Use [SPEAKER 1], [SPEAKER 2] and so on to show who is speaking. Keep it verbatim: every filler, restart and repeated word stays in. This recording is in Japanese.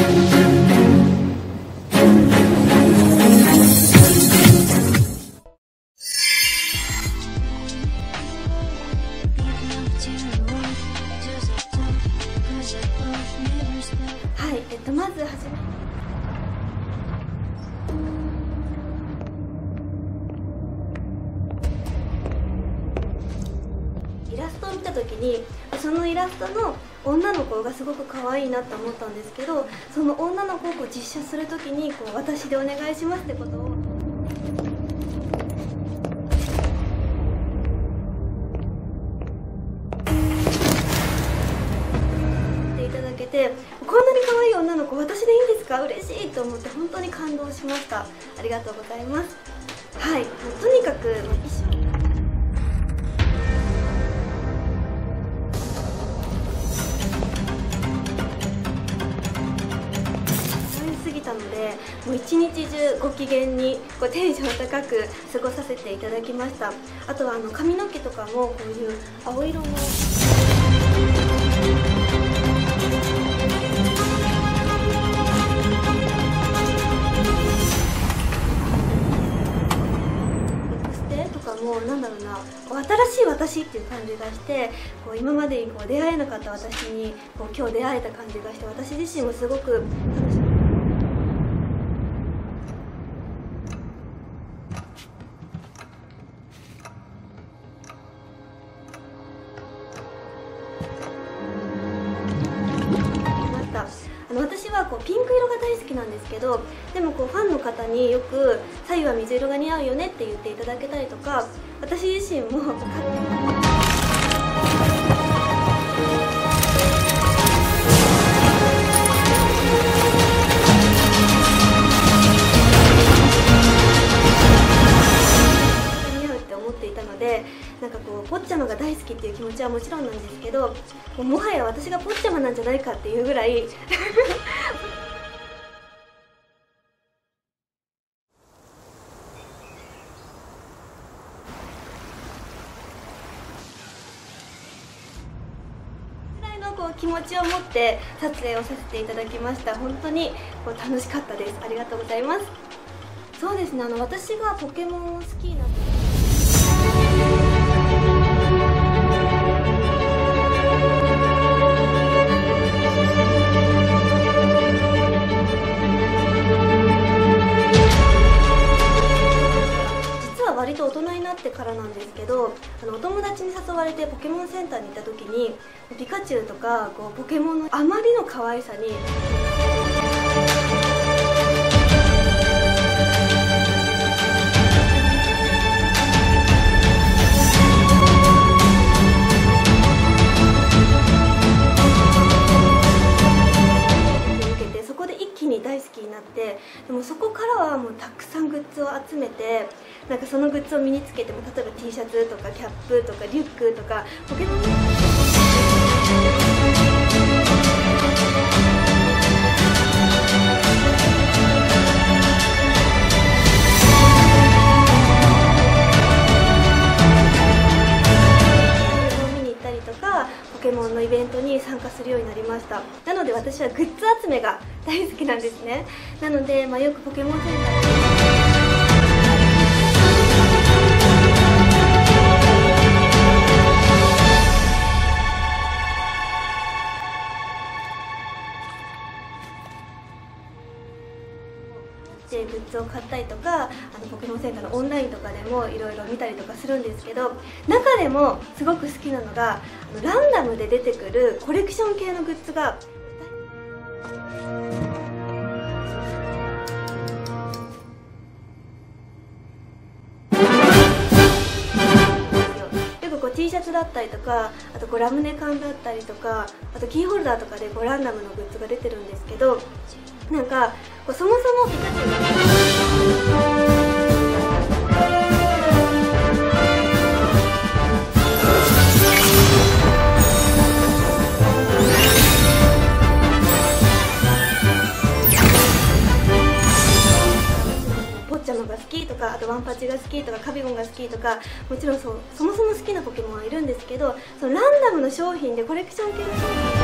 [SPEAKER 1] はい、えっとまずはじめイラストを見た時にそのイラストの女の子がすごく可愛いなと思ったんですけど、その女の子をこう実写する時にこう私でお願いしますってことを言っていただけて、こんなに可愛い女の子私でいいんですか、嬉しいと思って本当に感動しました。ありがとうございます。はい、もうとにかくもう一緒ので、もう一日中ご機嫌にこうテンション高く過ごさせていただきました。あとはあの髪の毛とかもこういう青色のリップステとかもなんだろうな、こう新しい私っていう感じがして、こう今までにこう出会えなかった私にこう今日出会えた感じがして、私自身もすごく楽しみ。あの私はこうピンク色が大好きなんですけど、でもこうファンの方によく「左右は水色が似合うよね」って言っていただけたりとか、私自身も勝手になんかこうポッチャマが大好きっていう気持ちはもちろんなんですけど、もうもはや私がポッチャマなんじゃないかっていうぐらいぐらいのこう気持ちを持って撮影をさせていただきました。本当にこう楽しかったです。ありがとうございます。そうですね、あの私がポケモンを好きになった割と大人になってからなんですけど、あのお友達に誘われてポケモンセンターに行った時にピカチュウとかこうポケモンのあまりの可愛さに大好きになって、でもそこからはもうたくさんグッズを集めて、なんかそのグッズを身につけても、例えば T シャツとかキャップとかリュックとかポケモンポケモンのイベントに参加するようになりました。なので私はグッズ集めが大好きなんですね。なので、まあ、よくポケモンセンターでグッズを買ったりとか、あのポケモンセンターのオンラインとかでもいろいろ見たりとかするんですけど、中でもすごく好きなのがあのランダムで出てくるコレクション系のグッズがよくこう T シャツだったりとか、あとこうラムネ缶だったりとか、あとキーホルダーとかでこうランダムのグッズが出てるんですけど、なんかこうそもそもピカチュウポッチャマが好きとか、あとワンパチが好きとか、カビゴンが好きとか、もちろんそうそもそも好きなポケモンはいるんですけど、そのランダムの商品でコレクション系の商品